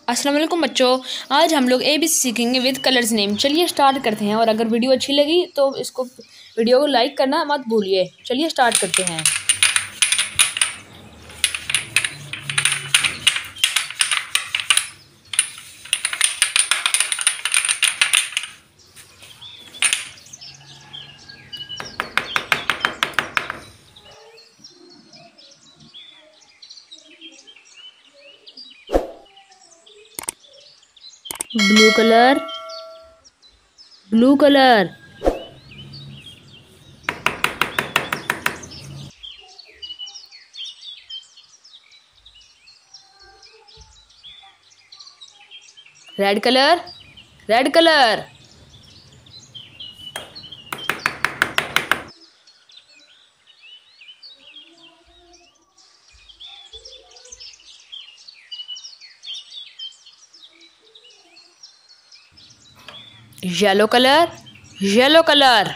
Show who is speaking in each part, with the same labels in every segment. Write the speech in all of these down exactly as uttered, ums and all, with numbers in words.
Speaker 1: अस्सलाम वालेकुम बच्चों, आज हम लोग ए बी सी सीखेंगे विद कलर्स नेम। चलिए स्टार्ट करते हैं। और अगर वीडियो अच्छी लगी तो इसको वीडियो को लाइक करना मत भूलिए। चलिए स्टार्ट करते हैं। Blue colour, blue colour, red colour, red colour, yellow colour, yellow colour,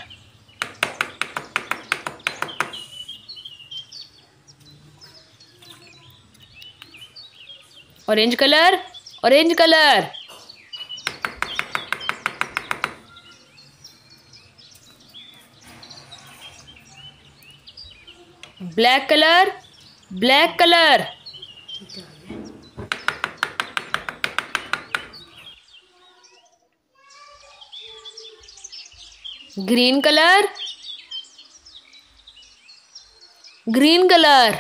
Speaker 1: orange colour, orange colour, black colour, black colour, green colour, green colour,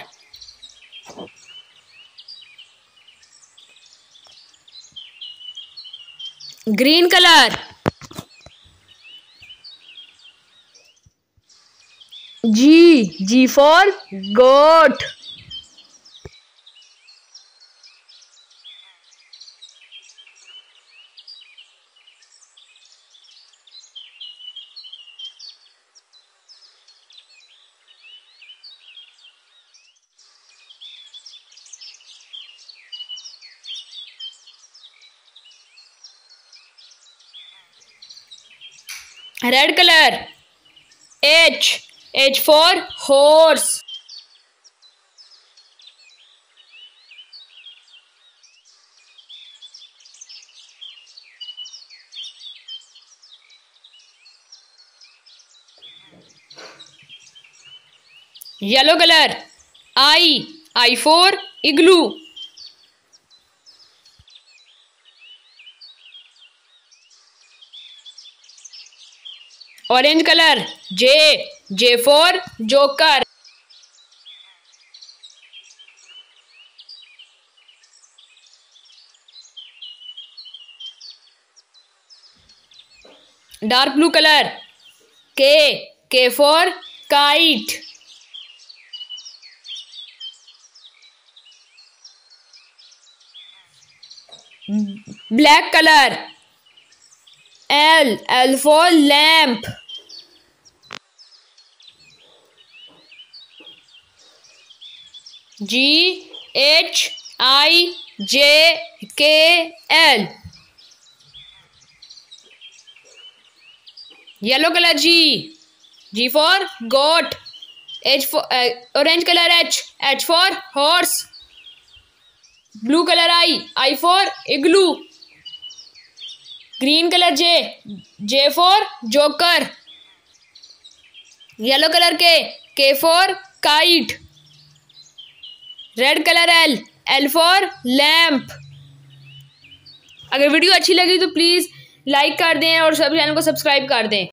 Speaker 1: green colour, G G for goat, red colour, H H for horse, yellow colour, I I for igloo, orange colour, J J for joker, dark blue colour, K K for kite, black colour, L L for lamp, G H I J के L, yellow colour, G G for goat, H for orange colour, H H for horse, blue colour, I I for igloo, green colour, J J for joker, yellow colour, K K for kite, red colour, L L for lamp. अगर video अच्छी लगी तो please like कर दें और सब channel को subscribe कर दें।